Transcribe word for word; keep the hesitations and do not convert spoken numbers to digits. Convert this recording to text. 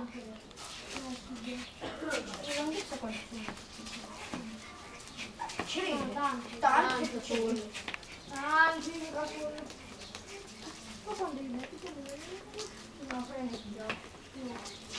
anche. Non so qualcuno. Ci vedi? Tanti. Tanti. Tanti. Tanti. Ma quando li metti? No, prendi già.